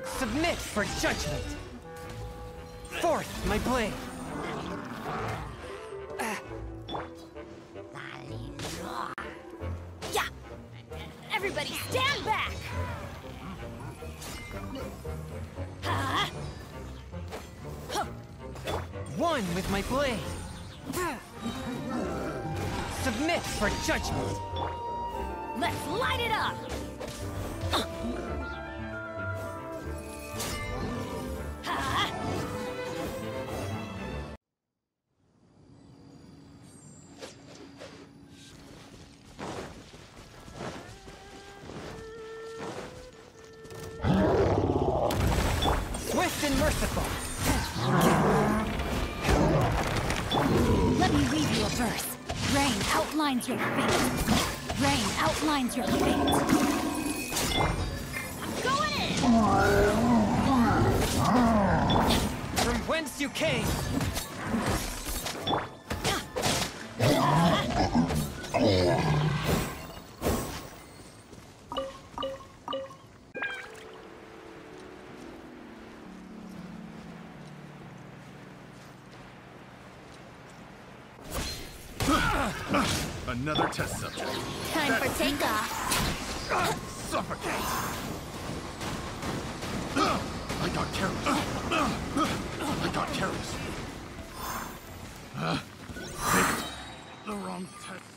Submit for judgment. Forth my blade. Yeah! Everybody stand back! One with my blade. Submit for judgment. Let's light it up! Swift and merciful. Let me read you a verse. Rain outlines your fate. Rain outlines your fate. I'm going in! From whence you came. Another test subject. Time for takeoff. Suffocate! I got careless. I got careless. Picked the wrong test.